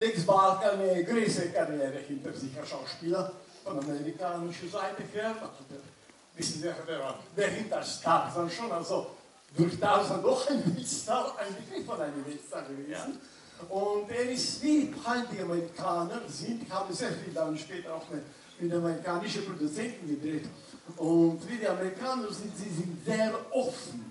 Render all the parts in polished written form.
Lex Bark eine große Karriere hinter sich als Schauspieler von amerikanischer Seite her. Wissen Sie, wer hinter Tarzan schon, also durch Tarzan doch ein Weltstar, ein Begriff von einem Weltstar gewesen. Ja. Und er ist wie halt die Amerikaner sind. Ich habe sehr viel dann später auch mit amerikanischen Produzenten gedreht. Und wie die Amerikaner sind, sie sind sehr offen.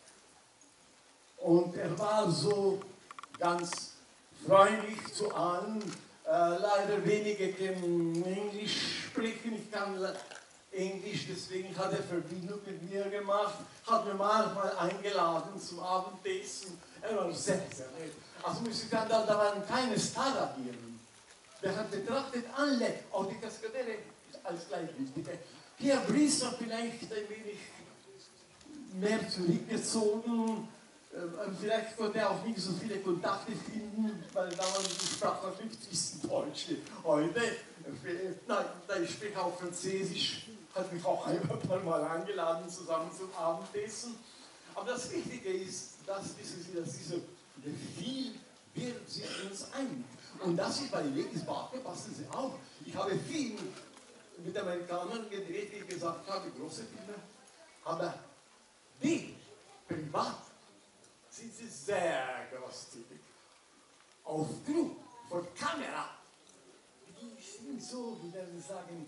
Und er war so ganz freundlich zu allen. Leider wenige können Englisch sprechen. Ich kann Englisch, deswegen hat er Verbindung mit mir gemacht. Hat mir manchmal eingeladen zum Abendessen. Er war sehr, sehr nett. Also muss ich sagen, da waren keine Star-Agieren. Der hat betrachtet alle, auch die Kaskadere, als Gleichgültige. Hier Brice war vielleicht ein wenig mehr zurückgezogen. Vielleicht konnte er auch nicht so viele Kontakte finden, weil damals sprach er fließend Deutsch. Heute, nein, ich spreche auch Französisch, hat mich auch ein paar Mal eingeladen, zusammen zum Abendessen. Aber das Wichtige ist, dass wissen Sie, dass dieser viel wird sich uns ein. Und das ist bei Lex Barker, passen Sie auf. Ich habe viel mit Amerikanern gedreht, wie ich gesagt habe, große Filme. Aber die privat sind sie sehr großzügig. Auf Druck von Kamera. Die sind so, wie werden Sie sagen,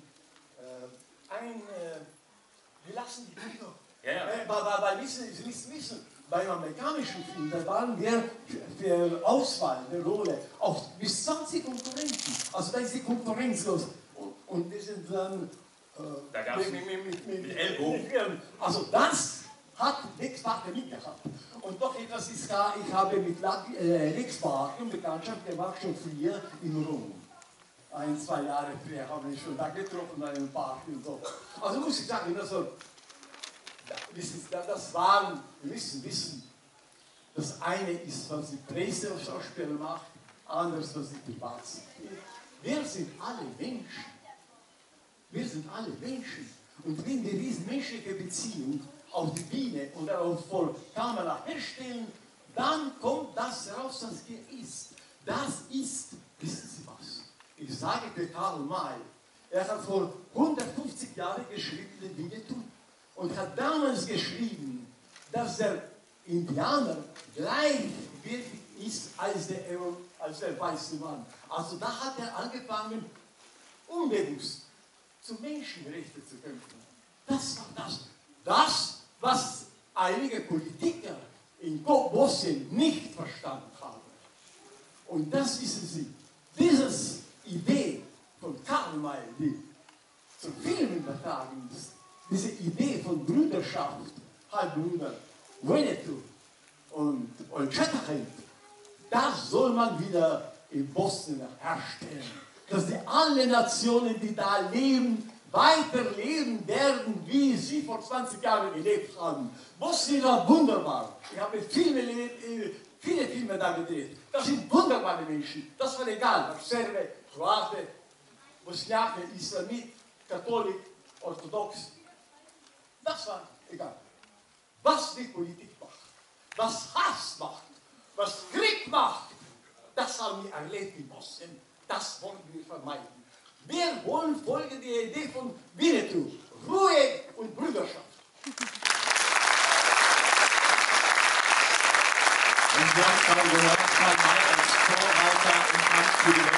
wir lassen die Bilder. Weil Sie müssen wissen, beim amerikanischen Film, da waren wir für Auswahl der Rolle auf bis 20 Konkurrenten. Also da ist die Konkurrenz los. Und wir sind dann da gab es mit Ellbogen. Also das hat Lex Barker nicht gehabt. Und doch etwas ist klar, ich habe mit Lex Barker Bekanntschaft gemacht, schon früher in Rom. 1, 2 Jahre früher haben wir schon da getroffen, in einem Park und so. Also muss ich sagen, also, das waren, wir müssen wissen, das eine ist, was die Presse-Schauspieler macht, anderes, was die privat sind. Wir sind alle Menschen. Wir sind alle Menschen. Und wenn wir diese menschliche Beziehung auf die Bühne oder auch vor Kamera herstellen, dann kommt das raus, was hier ist. Das ist, wissen Sie was? Ich sage für Karl May, er hat vor 150 Jahren geschrieben, den Winnetou, und hat damals geschrieben, dass der Indianer gleichwertig ist als der weiße Mann. Also da hat er angefangen, unbewusst zu Menschenrechten zu kämpfen. Das war das, was einige Politiker in Bosnien nicht verstanden haben. Und das wissen Sie, diese Idee von Karl May, die zum Film übertragen ist, diese Idee von Brüderschaft, Halbbrüder, Winnetou und Shatterhand, das soll man wieder in Bosnien herstellen. Dass die alle Nationen, die da leben, weiterleben werden, wie sie vor 20 Jahren gelebt haben. Bosnien war wunderbar. Ich habe viele Filme da gedreht. Das sind wunderbare Menschen. Das war egal, ob Serbe, Kroate, Bosniake, Islamit, Katholik, Orthodox. Das war egal. Was die Politik macht, was Hass macht, was Krieg macht, das haben wir erlebt in Bosnien. Das wollen wir vermeiden. Wir wollen folgen der Idee von Winnetou, Ruhe und Brüderschaft. Und wir haben gerade gehört, Karl May als Vorreiter im Kampf für die